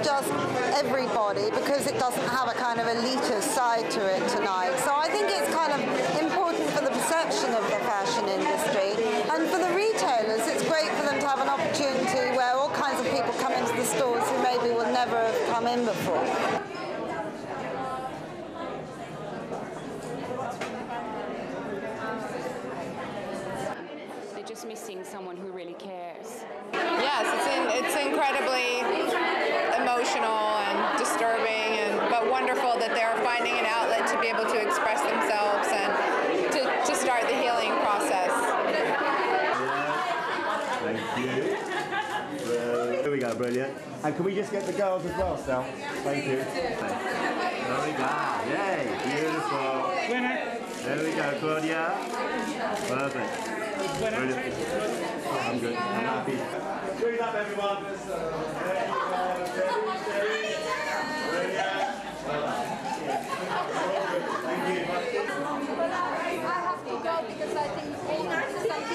just everybody, because it doesn't have a kind of elitist side to it tonight. So I think it's kind of important for the perception of the fashion industry, and for the retailers it's great for them to have an opportunity where all kinds of people come into the stores who maybe would never have come in before. They're just missing someone who really cares. Yes, it's incredibly emotional and disturbing, but wonderful that they're finding an outlet to be able to express themselves and to start the healing process. Thank you. Here we go, brilliant. And can we just get the girls as well, Sal? Thank you. There we go. Yay, beautiful. There we go, Claudia. Perfect. Brilliant. I'm good. I'm happy. Bring up, everyone. Thank you. I have to go because I think